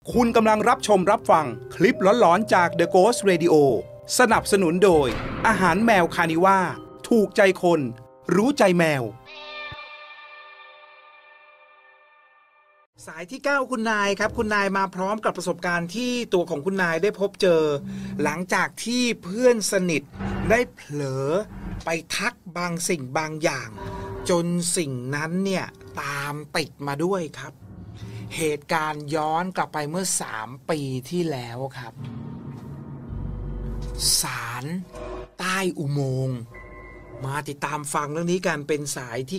คุณกำลังรับชมรับฟังคลิปหลอนๆจาก The Ghost Radio สนับสนุนโดยอาหารแมวคานิว่าถูกใจคนรู้ใจแมวสายที่9คุณนายครับคุณนายมาพร้อมกับประสบการณ์ที่ตัวของคุณนายได้พบเจอหลังจากที่เพื่อนสนิทได้เผลอไปทักบางสิ่งบางอย่างจนสิ่งนั้นเนี่ยตามติดมาด้วยครับเหตุการณ์ย้อนกลับไปเมื่อ3 ปีที่แล้วครับศาลใต้อุโมงค์มาติดตามฟังเรื่องนี้กันเป็นสายที่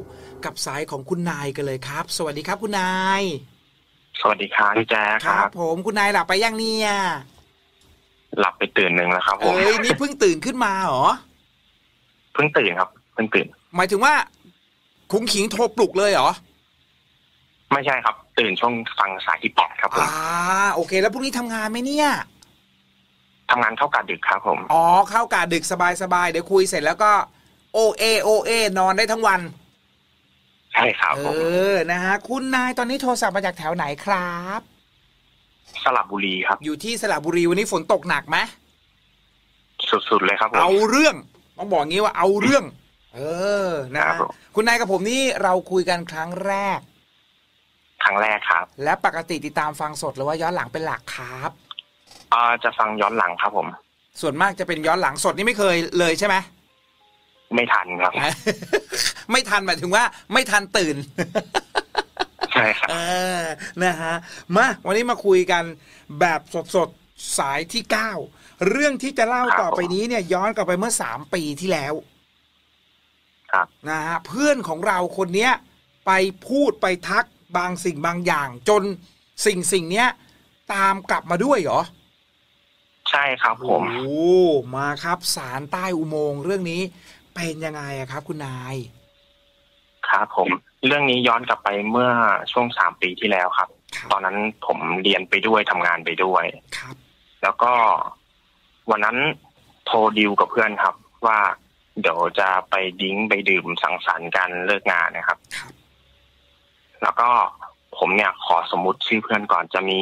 9กับสายของคุณนายกันเลยครับสวัสดีครับคุณนายสวัสดีครับพี่แจ๊คครับผมคุณนายหลับไปยังเนี่ยหลับไปตื่นหนึ่งแล้วครับผมนี่เพิ่งตื่นขึ้นมาเหรอเพิ่งตื่นครับเพิ่งตื่นหมายถึงว่าคุ้งขิงโทรปลุกเลยเหรอไม่ใช่ครับตื่นช่วงฟังสายที่8ครับผมโอเคแล้วพรุ่งนี้ทำงานไหมเนี่ยทำงานเข้ากะดึกครับผมเข้ากะดึกสบายๆเดี๋ยวคุยเสร็จแล้วก็โอเอนอนได้ทั้งวันใช่ครับนะฮะคุณนายตอนนี้โทรศัพท์มาจากแถวไหนครับสระบุรีครับอยู่ที่สระบุรีวันนี้ฝนตกหนักไหมสุดๆเลยครับผมเอาเรื่องต้องบอกงี้ว่าเอาเรื่องนะคุณนายกับผมนี่เราคุยกันครั้งแรกครับและปกติติดตามฟังสดหรือว่าย้อนหลังเป็นหลักครับจะฟังย้อนหลังครับผมส่วนมากจะเป็นย้อนหลังสดนี่ไม่เคยเลยใช่ไหมไม่ทันครับไม่ทันหมายถึงว่าไม่ทันตื่นใช่ครับนะฮะมาวันนี้มาคุยกันแบบสดๆสายที่9เรื่องที่จะเล่าต่อไปนี้เนี่ยย้อนกลับไปเมื่อ3 ปีที่แล้วครับนะฮะเพื่อนของเราคนเนี้ยไปพูดไปทักบางสิ่งบางอย่างจนสิ่งเนี้ยตามกลับมาด้วยเหรอใช่ครับผมมาครับศาลใต้อุโมงค์เรื่องนี้เป็นยังไงครับคุณนายครับผมเรื่องนี้ย้อนกลับไปเมื่อช่วง3 ปีที่แล้วครับตอนนั้นผมเรียนไปด้วยทำงานไปด้วยครับแล้วก็วันนั้นโทรดิวกับเพื่อนครับว่าเดี๋ยวจะไปดิ้งไปดื่มสังสรรค์กันเลิกงานนะครับแล้วก็ผมเนี่ยขอสมมุติชื่อเพื่อนก่อนจะมี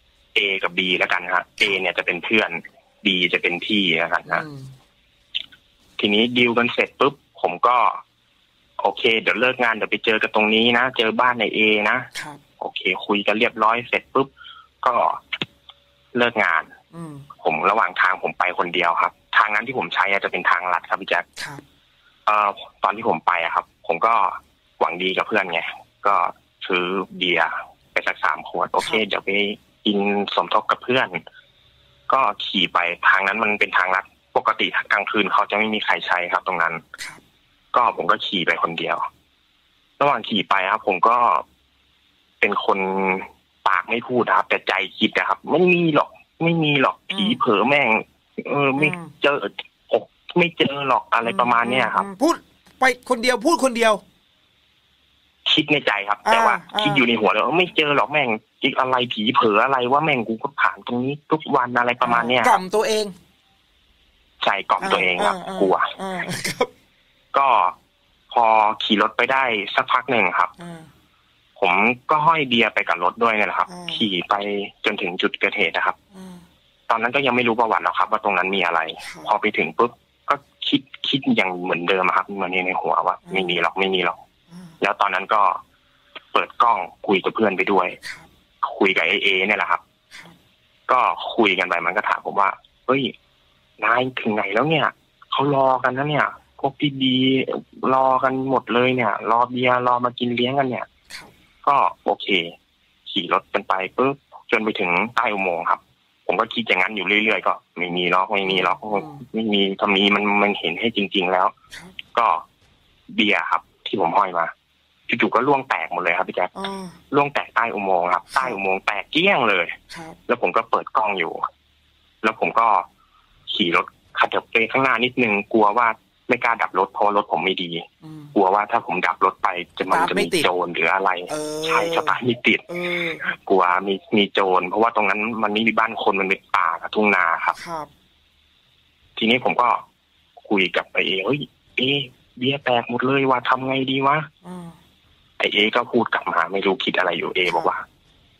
A กับ B แล้วกันครับ A เนี่ยจะเป็นเพื่อน B จะเป็นพี่แล้วกันนะทีนี้ดิวกันเสร็จปุ๊บผมก็โอเคเดี๋ยวเลิกงานเดี๋ยวไปเจอกันตรงนี้นะเจอบ้านใน A นะโอเคคุยกันเรียบร้อยเสร็จปุ๊บก็เลิกงานผมระหว่างทางผมไปคนเดียวครับทางนั้นที่ผมใช้จะเป็นทางลัดครับพี่แจ๊คตอนที่ผมไปครับผมก็หวังดีกับเพื่อนไงก็ซื้อเบียร์ไปสัก3 ขวดโอเคเดี๋ยวไปกินสมทบกับเพื่อนก็ขี่ไปทางนั้นมันเป็นทางลัดปกติกลางคืนเขาจะไม่มีใครใช้ครับตรงนั้นก็ผมก็ขี่ไปคนเดียวระหว่างขี่ไปครับผมก็เป็นคนปากไม่พูดครับแต่ใจคิดนะครับไม่มีหรอกผีเผลอแม่งไม่เจอไม่เจอหรอกอะไรประมาณเนี้ยครับพูดไปคนเดียวพูดคนเดียวคิดในใจครับแต่ว่าคิดอยู่ในหัวแล้วไม่เจอหรอกแม่งอีกอะไรผีเผลออะไรว่าแม่งกูก็ผ่านตรงนี้ทุกวันอะไรประมาณเนี้ยกล่อมตัวเองใช่กล่อมตัวเองครับกลัวก็พอขี่รถไปได้สักพักหนึ่งครับผมก็ห้อยเบียร์ไปกับรถด้วยนี่แหละครับขี่ไปจนถึงจุดเกิดเหตุนะครับตอนนั้นก็ยังไม่รู้ประวัติหรอกครับว่าตรงนั้นมีอะไรพอไปถึงปุ๊บก็คิดอย่างเหมือนเดิมครับเหมือนในหัวว่าไม่มีหรอกแล้วตอนนั้นก็เปิดกล้องคุยกับเพื่อนไปด้วยคุยกับเอเนี่ยแหละครับก็คุยกันไปมันก็ถามผมว่าเฮ้ยนายถึงไหนแล้วเนี่ยเขารอกันนะเนี่ยพวกพี่ดีรอกันหมดเลยเนี่ยรอเบียร์รอมากินเลี้ยงกันเนี่ยก็โอเคขี่รถกันไปปุ๊บจนไปถึงใต้อุโมงค์ครับผมก็คิดอย่างนั้นอยู่เรื่อยๆก็ไม่มีหรอกไม่มีถ้ามีมันเห็นให้จริงๆแล้วก็เบียร์ครับที่ผมห้อยมาจู่ๆก็ล่วงแตกหมดเลยครับพี่แจ๊คล่วงแตกใต้อุโมงค์ครับใต้อุโมงค์แตกเกลี้ยงเลยแล้วผมก็เปิดกล้องอยู่แล้วผมก็ขี่รถขับไปข้างหน้านิดนึงกลัวว่าไม่กล้าดับรถเพราะรถผมไม่ดีกลัวว่าถ้าผมดับรถไปมันจะมีโจรหรืออะไรใช่สตาร์ทไม่ติดกลัวมีโจรเพราะว่าตรงนั้นมันไม่มีบ้านคนมันเป็นป่ากับทุ่งนาครับทีนี้ผมก็คุยกับเฮ้ยเบียร์แตกหมดเลยว่าทำไงดีวะเอก็พูดกลับมาไม่รู้คิดอะไรอยู่บอกว่า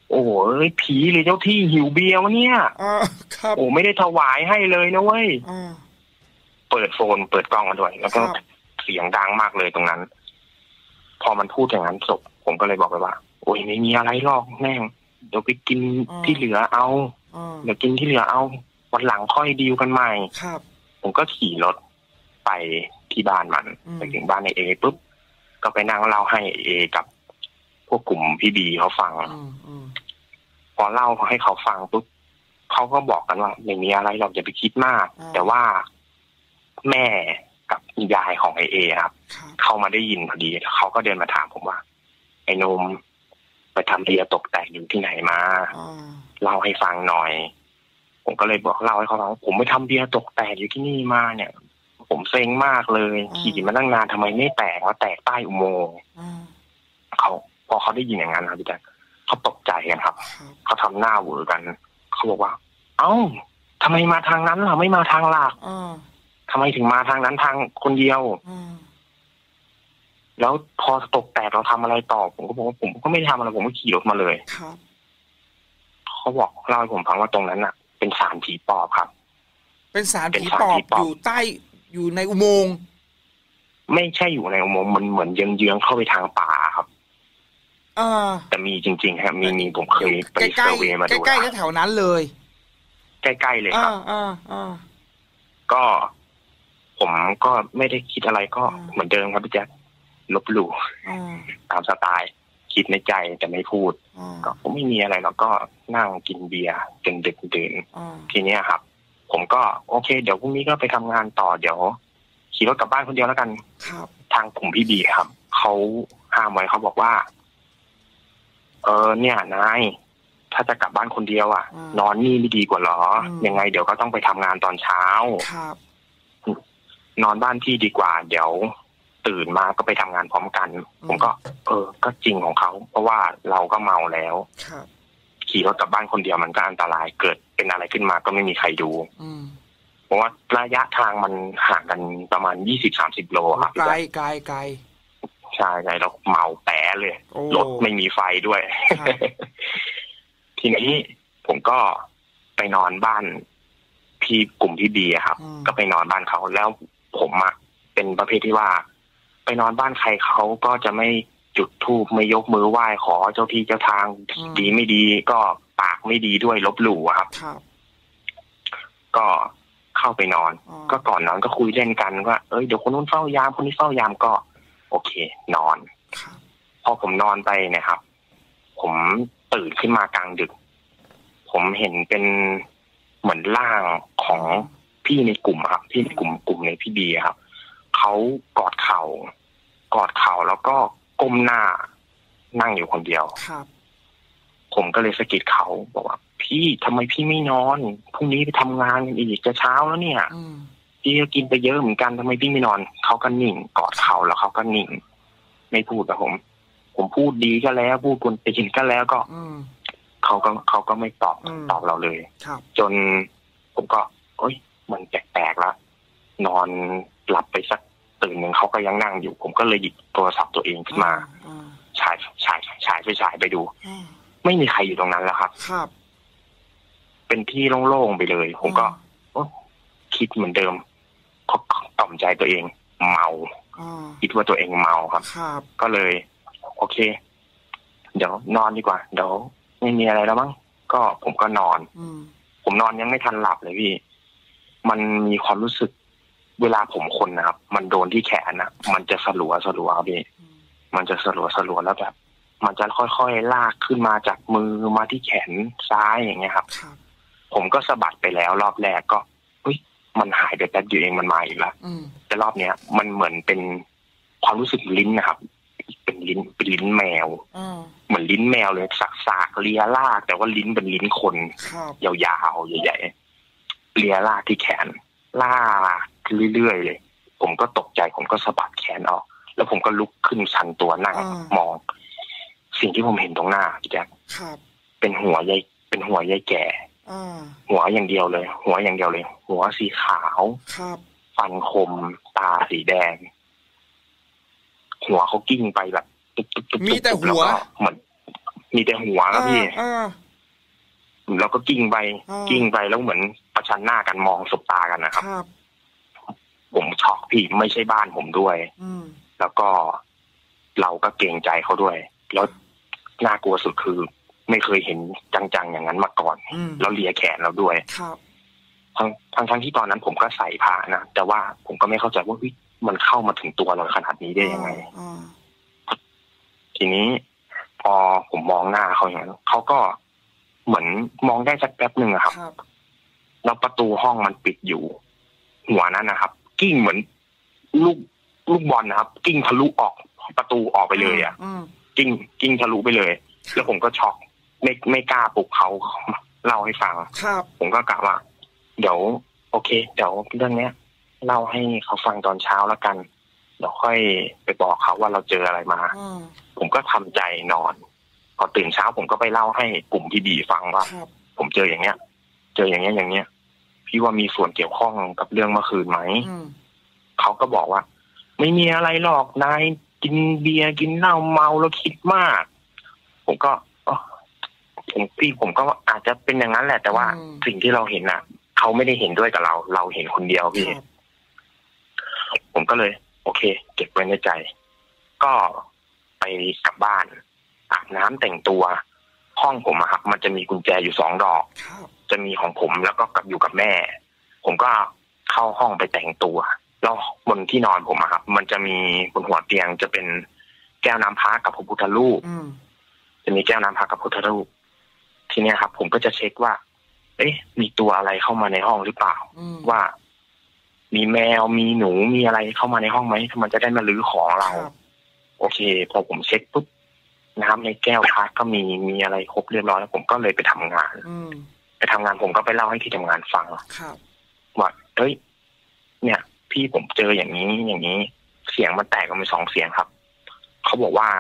โอ้ยผีหรือเจ้าที่หิวเบียร์วะเนี่ยครับโอ้ไม่ได้ถวายให้เลยนะเว้ยเปิดโฟนเปิดกล้องมาด้วยแล้วก็เสียงดังมากเลยตรงนั้นพอมันพูดอย่างนั้นจบผมก็เลยบอกไปว่าโอ้ยไม่มีอะไรหรอกแม่งเดี๋ยวไปกินที่เหลือเอาเดี๋ยวกินที่เหลือเอาวันหลังค่อยดีลกันใหม่ผมก็ขี่รถไปที่บ้านมันไปถึงบ้านในเอปุ๊บก็ไปนั่งเล่าให้เอกับพวกกลุ่มพี่บีเขาฟังพอเล่าให้เขาฟังปุ๊บเขาก็บอกกันว่าไม่มีอะไรเราอย่าไปคิดมากแต่ว่าแม่กับยายของเอครับเขามาได้ยินพอดีเขาก็เดินมาถามผมว่าไอ้นมไปทำเบียร์ตกแตกอยู่ที่ไหนมาเล่าให้ฟังหน่อยผมก็เลยบอกเล่าให้เขาฟังผมไปทำเบียร์ตกแตกอยู่ที่นี่มาเนี่ยผมเซ็งมากเลยขี่มาตั้งนานทำไมไม่แตกว่าแตกใต้อุโมงค์เขาพอเขาได้ยินอย่างนั้นครับพี่แจ๊คเขาตกใจกันครับเขาทำหน้าหวือกันเขาบอกว่าเอ้าทำไมมาทางนั้นล่ะไม่มาทางหลักทำไมถึงมาทางนั้นทางคนเดียวแล้วพอตกแตกเราทำอะไรต่อผมก็บอกว่าผมก็ไม่ทำอะไรผมก็ขี่รถมาเลยเขาบอกเล่าให้ผมฟังว่าตรงนั้นน่ะเป็นศาลผีปอบครับเป็นศาลผีปอบอยู่ใต้อยู่ในอุโมงค์ไม่ใช่อยู่ในอุโมงค์มันเหมือนเยื้องๆเข้าไปทางป่าครับแต่มีจริงๆครับมีผมเคยไปเซอร์เวย์มาดูใกล้ๆแถวนั้นเลยใกล้ๆเลยครับก็ผมก็ไม่ได้คิดอะไรก็เหมือนเดิมครับพี่แจ๊คลบหลู่ตามสไตล์คิดในใจแต่ไม่พูดก็ผมไม่มีอะไรหรอกก็นั่งกินเบียร์จนดึกดื่นทีนี้ครับผมก็โอเคเดี๋ยวพรุ่งนี้ก็ไปทำงานต่อเดี๋ยวขี่รถกลับบ้านคนเดียวแล้วกันทางกลุ่มพี่บีครับเขาห้ามไว้เขาบอกว่าเนี่ยนายถ้าจะกลับบ้านคนเดียวอ่ะนอนนี่ไม่ดีกว่าหรอยังไงเดี๋ยวก็ต้องไปทำงานตอนเช้านอนบ้านพี่ดีกว่าเดี๋ยวตื่นมาก็ไปทำงานพร้อมกันผมก็ก็จริงของเขาเพราะว่าเราก็เมาแล้วขี่รถกลับบ้านคนเดียวมันก็อันตรายเกิดเป็นอะไรขึ้นมาก็ไม่มีใครดูเพราะว่าระยะทางมันห่างกันประมาณ20-30 โลครับไกลใช่เราเมาแปะเลยรถไม่มีไฟด้วย ทีนี้ผมก็ไปนอนบ้านพี่กลุ่มพี่บีครับก็ไปนอนบ้านเขาแล้วผมอะเป็นประเภทที่ว่าไปนอนบ้านใครเขาก็จะไม่จุดธูปไม่ยกมือไหว้ขอเจ้าที่เจ้าทางดีไม่ดีก็ปากไม่ดีด้วยลบหลู่ครับก็เข้าไปนอนก็ก่อนนอนก็คุยเล่นกันว่าเดี๋ยวคนนู้นเฝ้ายามคนนี้เฝ้ายามก็โอเคนอนพอผมนอนไปนะครับผมตื่นขึ้นมากลางดึกผมเห็นเป็นเหมือนร่างของพี่ในกลุ่มครับพี่ในกลุ่มในพี่บีครับเขากอดเข่าแล้วก็ก้มหน้านั่งอยู่คนเดียวผมก็เลยสะกิดเขาบอกว่าพี่ทำไมพี่ไม่นอนพรุ่งนี้ไปทำงานอีกจะเช้าแล้วเนี่ยพี่ก็กินไปเยอะเหมือนกันทำไมพี่ไม่นอนเขาก็นิ่งกอดเข่าแล้วเขาก็นิ่งไม่พูดกับผมพูดดีก็แล้วพูดกวนตีนก็แล้วก็เขาก็ไม่ตอบเราเลยจนผมก็มันแปลกๆแล้วนอนหลับไปสักตื่นหนึ่งเขาก็ยังนั่งอยู่ผมก็เลยหยิบโทรศัพท์ตัวเองขึ้นมาฉายไปดูไม่มีใครอยู่ตรงนั้นแล้วครับเป็นที่โล่งๆไปเลยผมก็คิดเหมือนเดิมเขาต่อมใจตัวเองเมาคิดว่าตัวเองเมาครับก็เลยโอเคเดี๋ยวนอนดีกว่าเดี๋ยวไม่มีอะไรแล้วมั้งก็ผมก็นอนผมนอนยังไม่ทันหลับเลยพี่มันมีความรู้สึกเวลาผมคนนะครับมันโดนที่แขนนะมันจะสลัวพี่มันจะสลัวแล้วแบบมันจะค่อยๆลากขึ้นมาจากมือมาที่แขนซ้ายอย่างเงี้ยครับผมก็สะบัดไปแล้วรอบแรกก็มันหายไปแป๊บเดียวเองมันมาอีกแล้วแต่รอบเนี้ยมันเหมือนเป็นความรู้สึกลิ้นนะครับเป็นลิ้นแมวเหมือนลิ้นแมวเลยสากเลียลากแต่ว่าลิ้นเป็นลิ้นคนยาวๆใหญ่ๆเลียลากที่แขนลากเรื่อยๆเลยผมก็ตกใจผมก็สะบัดแขนออกแล้วผมก็ลุกขึ้นชันตัวนั่งมองสิ่งที่ผมเห็นตรงหน้าพี่แจ๊คเป็นหัวยายแก่หัวอย่างเดียวเลยหัวสีขาวฟันคมตาสีแดงหัวเขากิ้งไปแบบมีแต่หัวเหมือนมีแต่หัวครับพี่เราก็กิ้งไปแล้วเหมือนประชันหน้ากันมองสบตากันนะครับผมช็อกพี่ไม่ใช่บ้านผมด้วยแล้วก็เราก็เกรงใจเขาด้วยแล้วน่ากลัวสุดคือไม่เคยเห็นจังๆอย่างนั้นมาก่อนแล้วเลียแขนเราด้วยทั้งที่ตอนนั้นผมก็ใส่ผ้านะแต่ว่าผมก็ไม่เข้าใจว่ามันเข้ามาถึงตัวเราขนาดนี้ได้ยังไงทีนี้พอผมมองหน้าเขาอย่างนั้นเขาก็เหมือนมองได้สักแป๊บหนึ่งอะครับแล้วประตูห้องมันปิดอยู่หัวนั้นนะครับกิ้งเหมือนลูกบอลนะครับกิ้งทะลุออกประตูออกไปเลยอ่ะกิ้งทะลุไปเลยแล้วผมก็ช็อกไม่กล้าปลุกเขาเล่าให้ฟังผมก็กะว่าเดี๋ยวโอเคเดี๋ยวเรื่องเนี้ยเล่าให้เขาฟังตอนเช้าแล้วกันเดี๋ยวค่อยไปบอกเขาว่าเราเจออะไรมาผมก็ทำใจนอนพอตื่นเช้าผมก็ไปเล่าให้กลุ่มพี่บีฟังว่าผมเจออย่างเงี้ยพี่ว่ามีส่วนเกี่ยวข้องกับเรื่องเมื่อคืนไหมเขาก็บอกว่าไม่มีอะไรหรอกนายกินเบียร์กินเหล้าเมาแล้วคิดมากผมก็ผมก็อาจจะเป็นอย่างนั้นแหละแต่ว่าสิ่งที่เราเห็นน่ะเขาไม่ได้เห็นด้วยกับเราเห็นคนเดียวพี่ผมก็เลยโอเคเก็บไว้ในใจก็ไปกลับบ้านอาบน้ำแต่งตัวห้องผมอะครับมันจะมีกุญแจอยู่2 ดอกจะมีของผมแล้วก็อยู่กับแม่ผมก็เข้าห้องไปแต่งตัวแล้วบนที่นอนผมอะครับมันจะมีบนหัวเตียงจะเป็นแก้วน้ำพระกับพระพุทธรูปจะมีแก้วน้ำพระกับพระพุทธรูปทีนี้ครับผมก็จะเช็คว่ามีตัวอะไรเข้ามาในห้องหรือเปล่าว่ามีแมวมีหนูมีอะไรเข้ามาในห้องไหมมันจะได้มาลื้อของเราโอเคพอผมเช็คปุ๊บน้ำในแก้วพระก็มีอะไรครบเรียบร้อยแล้วผมก็เลยไปทำงานผมก็ไปเล่าให้ที่ทำงานฟังว่าเนี่ยพี่ผมเจออย่างนี้เสียงมันแตกออกเป็น2 เสียงครับเขาบอกว่า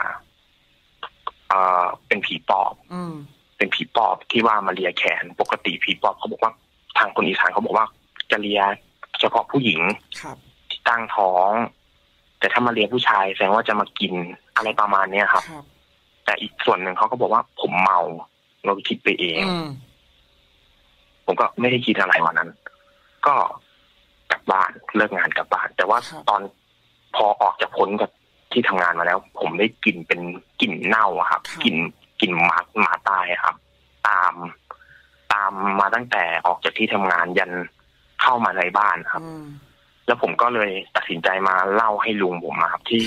เป็นผีปอบเป็นผีปอบที่ว่ามาเลียแขนปกติผีปอบเขาบอกว่าทางคนอีสานเขาบอกว่าจะเลียเฉพาะผู้หญิงที่ตั้งท้องแต่ถ้ามาเลียผู้ชายแสดงว่าจะมากินอะไรประมาณนี้ครับแต่อีกส่วนหนึ่งเขาก็บอกว่าผมเมาเราคิดไปเองผมก็ไม่ได้คิดอะไรวันนั้นก็กลับบ้านเลิกงานกลับบ้านแต่ว่าตอนพอออกจากพ้นกับที่ทำงานมาแล้วผมได้กลิ่นเป็นกลิ่นเน่าอะครับกลิ่นหมาตายครับตามมาตั้งแต่ออกจากที่ทำงานยันเข้ามาในบ้านครับแล้วผมก็เลยตัดสินใจมาเล่าให้ลุงผมครับที่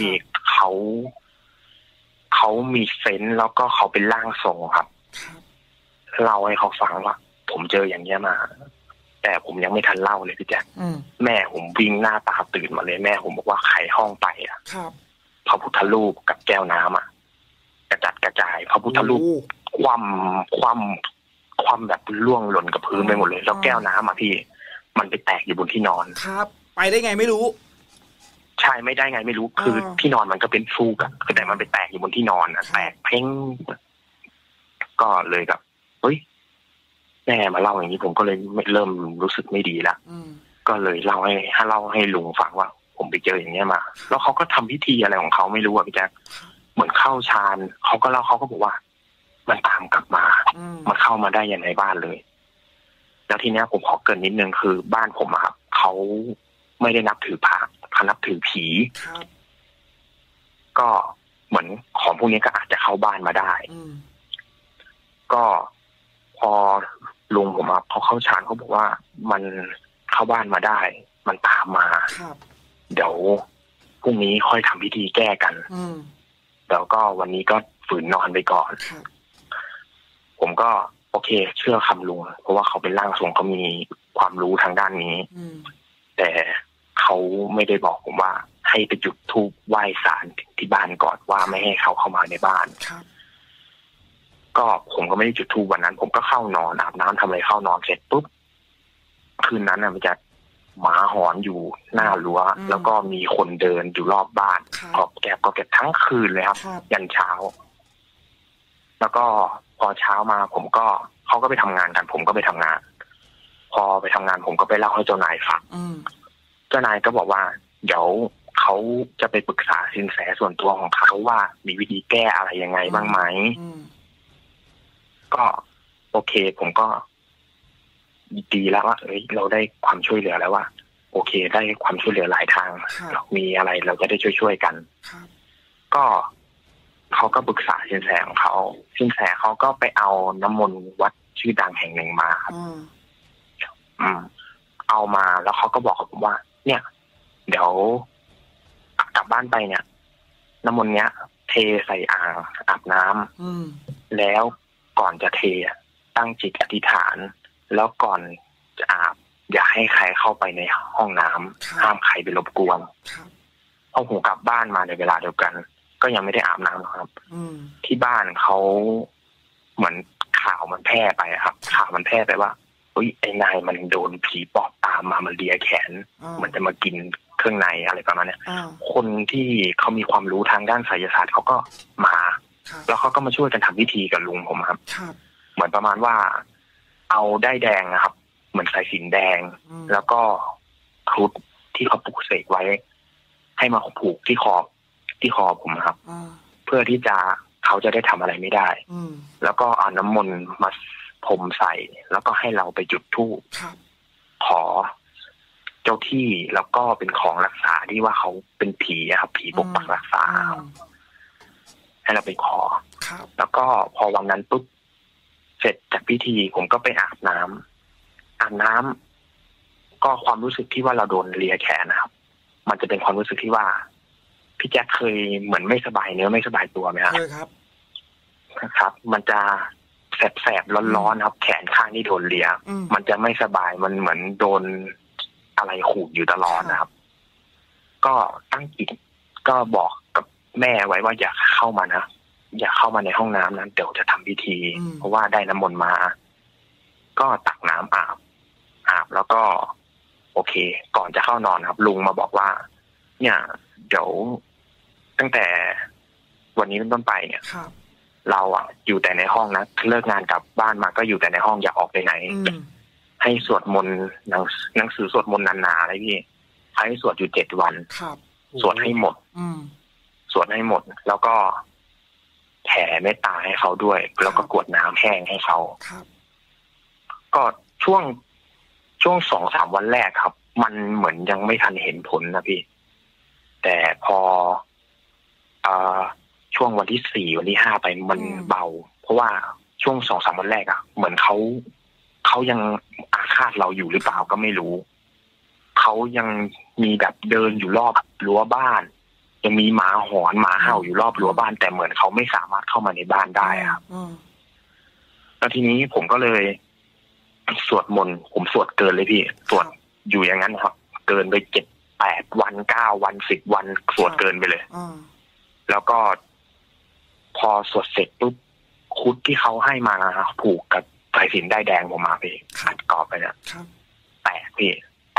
เขามีเซนส์แล้วก็เขาเป็นร่างทรงครับเล่าให้เขาฟังว่าผมเจออย่างนี้มาแต่ผมยังไม่ทันเล่าเลยพี่แจ๊คแม่ผมวิ่งหน้าตาตื่นมาเลยแม่ผมบอกว่าไขห้องไปอ่ะพระพุทธรูปกับแก้วน้ำอ่ะกระจัดกระจายพระพุทธรูปคว่ำแบบล่วงหล่นกับพื้นไปหมดเลยแล้วแก้วน้ำอ่ะพี่มันไปแตกอยู่บนที่นอนครับไปได้ไงไม่รู้ใช่ไม่ได้ไงไม่รู้คือที่นอนมันก็เป็นฟูกอะแต่มันไปแตกอยู่บนที่นอนอะแตกเพ่งก็เลยแบบแม่มาเล่าอย่างนี้ผมก็เลยเริ่มรู้สึกไม่ดีละก็เลยเล่าให้ลุงฟังว่าผมไปเจออย่างเงี้ยมาแล้วเขาก็ทำพิธีอะไรของเขาไม่รู้อะพี่แจ๊คเหมือนเข้าฌานเขาก็บอกว่ามันตามกลับมามันเข้ามาได้ยังในบ้านเลยแล้วทีเนี้ยผมขอเกริ่นนิดนึงคือบ้านผมอะครับเขาไม่ได้นับถือพระเขานับถือผีก็เหมือนของพวกนี้ก็อาจจะเข้าบ้านมาได้ก็พอลุงผมพอเข้าฌานเขาบอกว่ามันเข้าบ้านมาได้มันตามมาเดี๋ยวพรุ่งนี้ค่อยทำพิธีแก้กันแล้วก็วันนี้ก็ฝืนนอนไปก่อนผมก็โอเคเชื่อคำลุงเพราะว่าเขาเป็นร่างทรงเขามีความรู้ทางด้านนี้แต่เขาไม่ได้บอกผมว่าให้ไปจุดธูปไหว้ศาลที่บ้านก่อนว่าไม่ให้เขาเข้ามาในบ้านก็ผมก็ไม่ได้จุดธูปวันนั้นผมก็เข้านอนอาบน้ำทำอะไรเข้านอนเสร็จปุ๊บคืนนั้นน่ะมันจะหมาหอนอยู่หน้ารั้วแล้วก็มีคนเดินอยู่รอบบ้านกอบแกบทั้งคืนเลยครับยันเช้าแล้วก็พอเช้ามาเขาก็ไปทำงานกันผมก็ไปทำงานพอไปทำงานผมก็ไปเล่าให้เจ้านายฟังเจ้านายก็บอกว่าเดี๋ยวเขาจะไปปรึกษาสินแสส่วนตัวของเขาว่ามีวิธีแก้อะไรยังไงบ้างไหมก็โอเคผมก็ดีแล้วว่าเราได้ความช่วยเหลือแล้วว่าโอเคได้ความช่วยเหลือหลายทางเรามีอะไรเราจะได้ช่วยกันก็เขาก็ปรึกษาสินแสของเขาสินแสเขาก็ไปเอาน้ำมนต์วัดชื่อดังแห่งหนึ่งมาครับเอามาแล้วเขาก็บอกกับผมว่าเนี่ยเดี๋ยวกลับบ้านไปเนี่ยน้ำมนต์เนี้ยเทใส่อ่างอาบน้ำแล้วก่อนจะเทตั้งจิตอธิษฐานแล้วก่อนจะอาบอย่าให้ใครเข้าไปในห้องน้ำห้ามใครไปรบกวนพอผมกลับบ้านมาในเวลาเดียวกันก็ยังไม่ได้อาบน้ำครับที่บ้านเขาเหมือนข่าวมันแพร่ไปครับข่าวมันแพร่ไปว่าไอ้นายมันโดนผีปอบตามมามันเลียแขนมันจะมากินเครื่องในอะไรประมาณนี้คนที่เขามีความรู้ทางด้านไสยศาสตร์เขาก็มาแล้วเขาก็มาช่วยกันทำพิธีกับลุงผมครับเหมือนประมาณว่าเอาด้ายแดงนะครับเหมือนสายสิญจน์แดงแล้วก็ครุฑที่เขาปลูกเสกไว้ให้มาผูกที่คอผมครับเพื่อที่จะเขาจะได้ทำอะไรไม่ได้แล้วก็เอาน้ำมนต์มาพรมใส่แล้วก็ให้เราไปจุดธูปขอเจ้าที่แล้วก็เป็นของรักษาที่ว่าเขาเป็นผีครับผีปกปักรักษาให้เราไปขอแล้วก็พอวันนั้นปุ๊บเสร็จจากพิธีผมก็ไปอาบน้ำก็ความรู้สึกที่ว่าเราโดนเลียแขนนะครับมันจะเป็นความรู้สึกที่ว่าพี่แจ็คเคยเหมือนไม่สบายเนื้อไม่สบายตัวไหมครับเคยครับมันจะแสบๆร้อนๆครับแขนข้างที่โดนเลียมันจะไม่สบายมันเหมือนโดนอะไรขูดอยู่ตลอดนะครับก็ตั้งจิตก็บอกกับแม่ไว้ว่าอย่าเข้ามานะอย่าเข้ามาในห้องน้ำนั้นเดี๋ยวจะทำพิธีเพราะว่าได้น้ำมนต์มาก็ตักน้ำอาบแล้วก็โอเคก่อนจะเข้านอนครับลุงมาบอกว่าเนี่ยเดี๋ยวตั้งแต่วันนี้เป็นต้นไปเนี่ยเราอยู่แต่ในห้องนะเลิกงานกลับบ้านมาก็อยู่แต่ในห้องอย่าออกไปไหนให้สวดมนต์หนังสือสวดมนต์หนาๆอะไรพี่ให้สวดอยู่7 วันสวดให้หมดแล้วก็แผ่เมตตาให้เขาด้วยแล้วก็กรวดน้ำแห้งให้เขาก็ช่วง 2-3 วันแรกครับมันเหมือนยังไม่ทันเห็นผลนะพี่แต่พอช่วงวันที่4วันที่5ไปมันเบาเพราะว่าช่วง 2-3 วันแรกเหมือนเขายังอาฆาตเราอยู่หรือเปล่าก็ไม่รู้เขายังมีแบบเดินอยู่รอบรั้วบ้านยังมีหมาหอนหมาเห่าอยู่รอบรั้วบ้านแต่เหมือนเขาไม่สามารถเข้ามาในบ้านได้ครับแล้วทีนี้ผมก็เลยสวดมนต์ผมสวดเกินเลยพี่สวดอยู่อย่างนั้นครับเกินไป7-8 วัน9 วัน10 วันสวดเกินไปเลยแล้วก็พอสวดเสร็จปุ๊บคุดที่เขาให้มาผูกกับสายสิญจน์ด้ายแดงผมมาพี่ขัดกรอบไปเนี่ยแตกพี่แต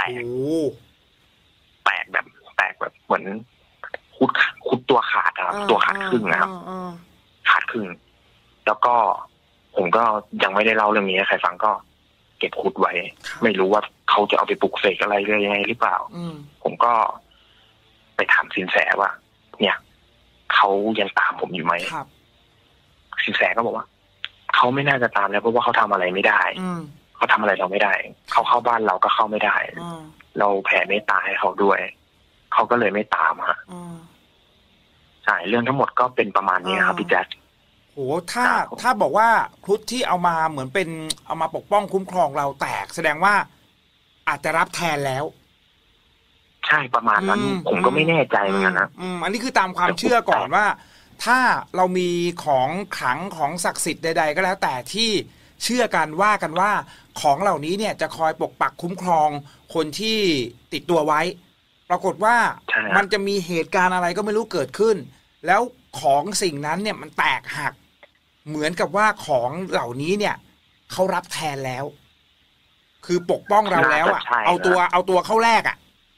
กแบบเหมือนคุดตัวขาดครับตัวขาดครึ่งนะครับขาดครึ่งแล้วก็ผมก็ยังไม่ได้เล่าเรื่องนี้ให้ใครฟังก็เก็บคุดไว้ไม่รู้ว่าเขาจะเอาไปปลุกเสกอะไรเลยยังไงหรือเปล่าผมก็ไปถามสินแสว่าเนี่ยเขายังตามผมอยู่ไหมสินแสก็บอกว่าเขาไม่น่าจะตามแล้วเพราะว่าเขาทำอะไรไม่ได้เขาทำอะไรเราไม่ได้เขาเข้าบ้านเราก็เข้าไม่ได้เราแผ่เมตตาให้เขาด้วยเขาก็เลยไม่ตามใช่เรื่องทั้งหมดก็เป็นประมาณนี้ครับพี่แจ๊คโหถ้าบอกว่าครุฑที่เอามาเหมือนเป็นเอามาปกป้องคุ้มครองเราแตกแสดงว่าอาจจะรับแทนแล้วใช่ประมาณนั้นผมก็ไม่แน่ใจเหมือนกันนะอันนี้คือตามความเชื่อก่อนว่าถ้าเรามีของขลังของศักดิ์สิทธิ์ใดๆก็แล้วแต่ที่เชื่อกันว่าของเหล่านี้เนี่ยจะคอยปกปักคุ้มครองคนที่ติดตัวไว้ปรากฏว่ามันจะมีเหตุการณ์อะไรก็ไม่รู้เกิดขึ้นแล้วของสิ่งนั้นเนี่ยมันแตกหักเหมือนกับว่าของเหล่านี้เนี่ยเขารับแทนแล้วคือปกป้องเราแล้วเอาตัวเข้าแรก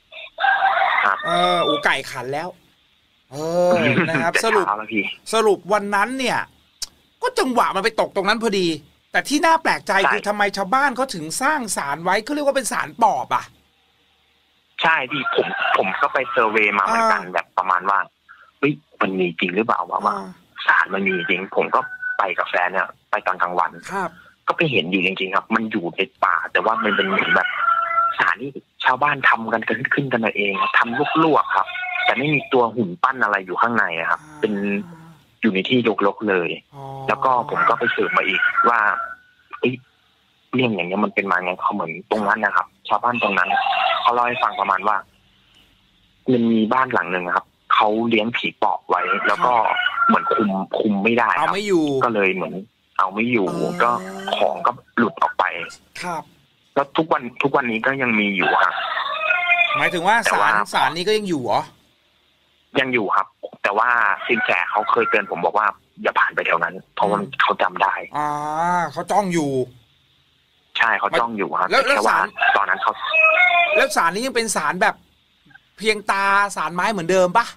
อูไก่ขันแล้วนะครับสรุปวันนั้นเนี่ยก็จังหวะมันไปตกตรงนั้นพอดีแต่ที่น่าแปลกใจคือทำไมชาวบ้านเขาถึงสร้างศาลไว้เขาเรียกว่าเป็นศาลปอบใช่ที่ผมก็ไปเซอร์เวย์มาเหมือนกันแบบประมาณว่ามันมีจริงหรือเปล่าว่าศาลมันมีจริงผมก็ไปกับแฟนเนี่ยไปตอนกลางวันครับก็ไปเห็นอยู่จริงๆครับมันอยู่ในป่าแต่ว่ามันเป็นเหมือนแบบสารที่ชาวบ้านทำกันขึ้นกันมาเองทำลวกๆครับแต่ไม่มีตัวหุ่นปั้นอะไรอยู่ข้างในครับเป็นอยู่ในที่รกๆเลยแล้วก็ผมก็ไปสืบมาอีกว่าเรื่องอย่างนี้มันเป็นมาไงเขาเหมือนตรงนั้นนะครับชาวบ้านตรงนั้นเขาเล่าให้ฟังประมาณว่ามันมีบ้านหลังหนึ่งครับเขาเลี้ยงผีปอบไว้แล้วก็เหมือนคุมไม่ได้เอาไม่อยู่ก็เลยเหมือนเอาไม่อยู่ก็ของก็หลุดออกไปครับแล้วทุกวันนี้ก็ยังมีอยู่ครับหมายถึงว่าศาลนี้ก็ยังอยู่เหรอยังอยู่ครับแต่ว่าสินแสเขาเคยเตือนผมบอกว่าอย่าผ่านไปแถวนั้นเพราะว่าเขาจำได้เขาจ้องอยู่ใช่เขาจ้องอยู่ครับแล้วศาลตอนนั้นเขาแล้วศาลนี้ยังเป็นศาลแบบเพียงตาศาลไม้เหมือนเดิมปะ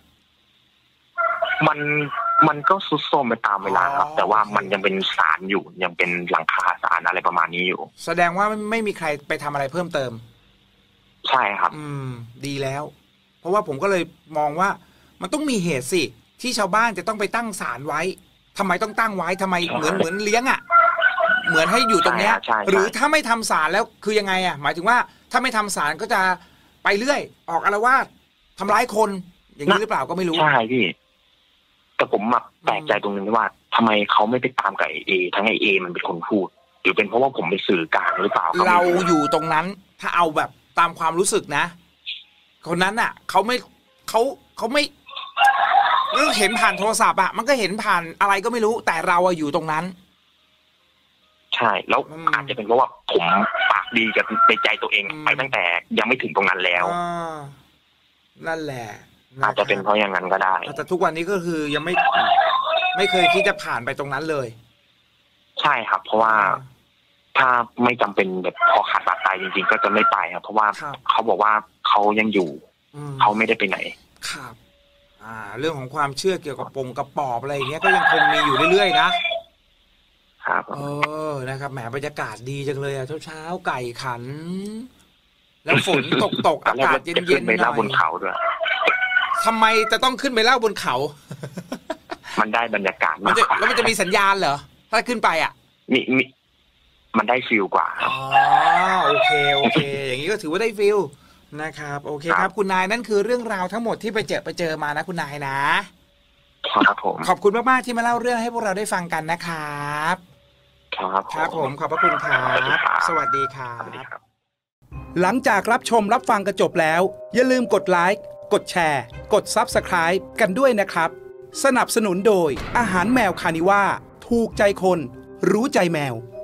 มันก็ทรุดโทรมไปตามเวลาครับแต่ว่ามันยังเป็นศาลอยู่ยังเป็นหลังคาศาลอะไรประมาณนี้อยู่แสดงว่าไม่มีใครไปทำอะไรเพิ่มเติมใช่ครับดีแล้วเพราะว่าผมก็เลยมองว่ามันต้องมีเหตุสิที่ชาวบ้านจะต้องไปตั้งศาลไว้ทำไมต้องตั้งไว้ทำไมเหมือนเลี้ยงอ่ะเหมือนให้อยู่ตรงเนี้ยหรือถ้าไม่ทำศาลแล้วคือยังไงอ่ะหมายถึงว่าถ้าไม่ทำศาลก็จะไปเรื่อยออกอาละวาดทำร้ายคนอย่างนี้หรือเปล่าก็ไม่รู้ใช่พี่แต่ผมแปลกใจตรงนึงว่าทำไมเขาไม่ไปตามกับเอทั้งไอเอมันเป็นคนพูดหรือเป็นเพราะว่าผมเป็นสื่อกลางหรือเปล่าเราอยู่ตรงนั้นถ้าเอาแบบตามความรู้สึกนะคนนั้นอ่ะเขาไม่เห็นผ่านโทรศัพท์อ่ะมันก็เห็นผ่านอะไรก็ไม่รู้แต่เราอยู่ตรงนั้นใช่แล้วอาจจะเป็นเพราะว่าผมปากดีกับในใจตัวเองไปตั้งแต่ยังไม่ถึงตรงนั้นแล้วนั่นแหละอาจจะเป็นเพราะอย่างนั้นก็ได้แต่ทุกวันนี้ก็คือยังไม่เคยคิดจะผ่านไปตรงนั้นเลยใช่ครับเพราะว่าถ้าไม่จำเป็นแบบพอขาดบาดตายจริงๆก็จะไม่ไปครับเพราะว่าเขาบอกว่าเขายังอยู่เขาไม่ได้ไปไหนครับเรื่องของความเชื่อเกี่ยวกับกระปอบอะไรอย่างเงี้ยก็ยังคงมีอยู่เรื่อยๆนะครับนะครับแหมบรรยากาศดีจังเลยเช้าไก่ขันแล้วฝนตกอากาศเย็นๆไปเล่าบนเขาด้วยทำไมจะต้องขึ้นไปเล่าบนเขามันได้บรรยากาศมากแล้วมันจะมีสัญญาณเหรอถ้าขึ้นไปมีมันได้ฟีลกว่าโอเคอย่างนี้ก็ถือว่าได้ฟีลนะครับโอเคครับคุณนายนั่นคือเรื่องราวทั้งหมดที่ไปเจอมานะคุณนายนะครับผมขอบคุณมากๆที่มาเล่าเรื่องให้พวกเราได้ฟังกันนะครับครับผมขอบพระคุณครับสวัสดีครับหลังจากรับชมรับฟังกันจบแล้วอย่าลืมกดไลค์กดแชร์กด Subscribe กันด้วยนะครับสนับสนุนโดยอาหารแมวคานิว่าถูกใจคนรู้ใจแมว